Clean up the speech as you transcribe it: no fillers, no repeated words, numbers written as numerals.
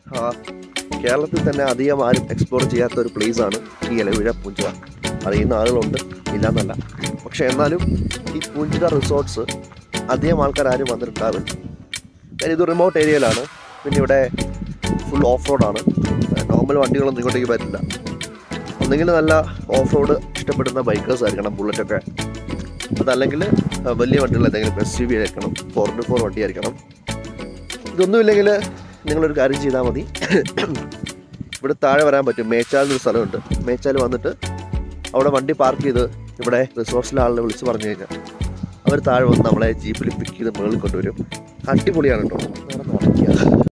കേരളത്തിൽ തന്നെ അധികം ആരും എക്സ്പ്ലോർ ചെയ്യാത്ത ഒരു പ്ലേസാണ് ഈ ഇലവീഴ പൂഞ്ചിറ. അറിയുന്ന ആളുകളുണ്ട്, ഇല്ലയെന്നല്ല. പക്ഷേ എന്നാലും ഈ പൂഞ്ചിറ റിസോർട്ട്സ് അധികം ആൾക്കാരും വന്നിട്ടുണ്ടാവില്ല. ഇത് റിമോട്ട് ഏരിയയിലാണ്. പിന്നെ ഇവിടെ ഫുൾ ഓഫ് റോഡാണ്. നോർമൽ വണ്ടികളൊന്നും ഇങ്ങോട്ടേക്ക് പറ്റില്ല. ഒന്നെങ്കിൽ നല്ല ഓഫ് റോഡ് ഇഷ്ടപ്പെടുന്ന ബൈക്കേഴ്സ് ആയിരിക്കണം, ബുള്ളറ്റൊക്കെ. അതല്ലെങ്കിൽ വലിയ വണ്ടികൾ എന്തെങ്കിലും SUV ആയിരിക്കണം, 4x4 വണ്ടി ആയിരിക്കണം. ഇതൊന്നുമില്ലെങ്കിൽ നിങ്ങളൊരു കാര്യം ചെയ്താൽ മതി. ഇവിടെ താഴെ വരാൻ പറ്റും. മേച്ചാലിനൊരു സ്ഥലമുണ്ട്. മേച്ചാൽ വന്നിട്ട് അവിടെ വണ്ടി പാർക്ക് ചെയ്ത് ഇവിടെ റിസോർട്ട്സിലെ ആളുകളെ വിളിച്ച് പറഞ്ഞു കഴിഞ്ഞാൽ അവർ താഴെ വന്ന് നമ്മളെ ജീപ്പിൽ പിക്ക് ചെയ്ത് മുകളിൽ കൊണ്ടുവരും. അടിപൊളിയാണ് കേട്ടോ.